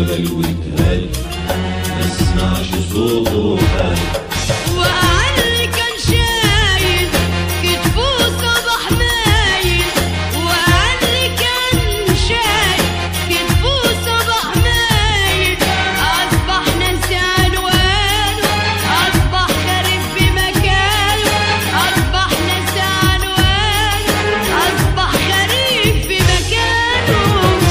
الجبل واتهل ما اسمعش صوته حال. وأعلى كان شايل كتفه صباح مايل، وأعلى كان شايل كتفه صباح مايل، أصبح ناسي عنوانه، أصبح غريب في مكانه، أصبح ناسي عنوانه، أصبح غريب في مكانه.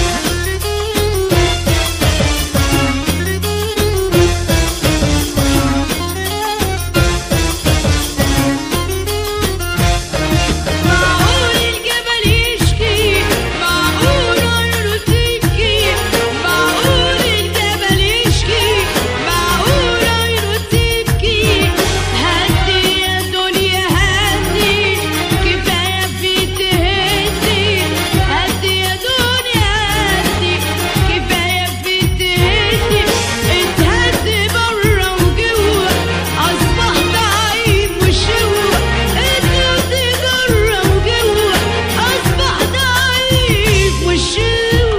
معقول الجبل يشكي، معقول عيونه تبكي، معقول الجبل يشكي، معقول عيونه تبكي. هدي يا دنيا هدي، كفاية في تهدي، هدي يا دنيا هدي، كفاية في تهدي. اتهدي برا وجوا، أصبح ضعيف وشوا، اتهدي برا وجوا، أصبح ضعيف وشوا.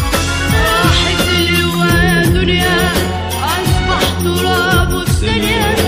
راحت الهوا دنيا، أصبح تراب في ثانية.